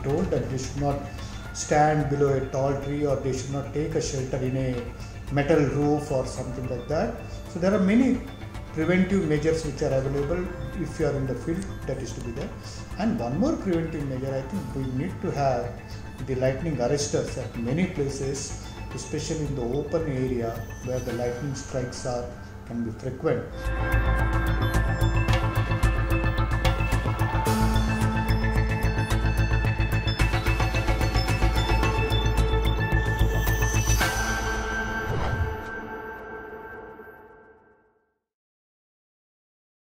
told that they should not stand below a tall tree, or they should not take a shelter in a metal roof or something like that. So there are many preventive measures which are available if you are in the field, that is to be there. And one more preventive measure, I think we need to have the lightning arresters at many places, especially in the open area where the lightning strikes can be frequent.